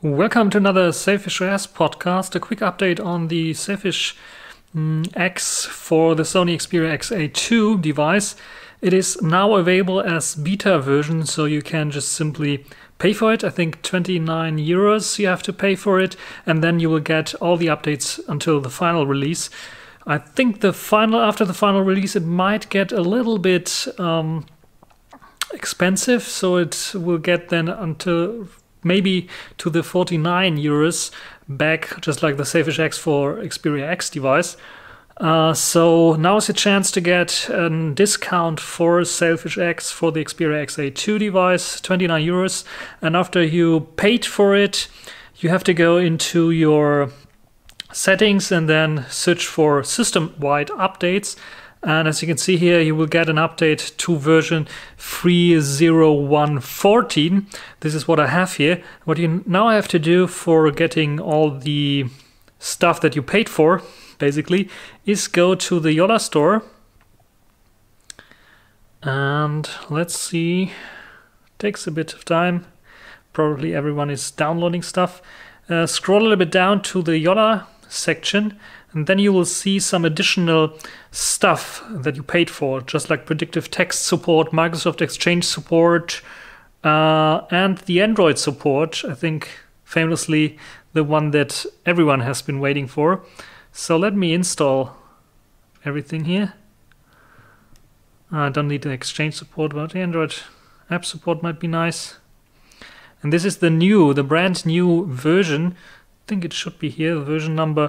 Welcome to another Sailfish OS podcast. A quick update on the Sailfish X for the Sony Xperia XA2 device. It is now available as beta version, so you can just simply pay for it. I think 29 euros you have to pay for it, and then you will get all the updates until the final release. I think after the final release, it might get a little bit expensive, so it will get then until maybe to the 49 euros back, just like the Sailfish X for Xperia X device. So now is a chance to get a discount for Sailfish X for the Xperia XA2 device, 29 euros. And after you paid for it, you have to go into your settings and then search for system-wide updates. And as you can see here, you will get an update to version 3.0.1.14. This is what I have here. What you now have to do for getting all the stuff that you paid for, basically, is go to the Yola store. And let's see, takes a bit of time. Probably everyone is downloading stuff. Scroll a little bit down to the Yola section, and then you will see some additional stuff that you paid for, just like predictive text support, Microsoft Exchange support, and the Android support. I think famously the one that everyone has been waiting for. So let me install everything here. I don't need the Exchange support, but the Android app support might be nice. And this is the brand new version. I think it should be here, version number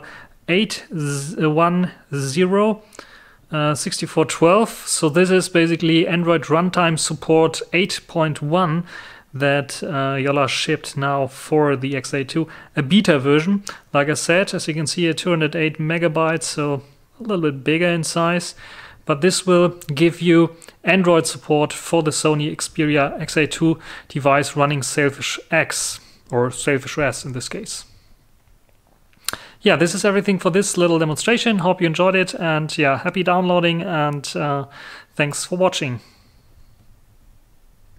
8.10.64.12. So this is basically Android runtime support 8.1 that Yola shipped now for the XA2, a beta version. Like I said, as you can see here, 208 megabytes, so a little bit bigger in size. But this will give you Android support for the Sony Xperia XA2 device running Sailfish X, or Sailfish OS in this case. Yeah, this is everything for this little demonstration. Hope you enjoyed it, and yeah, happy downloading, and thanks for watching.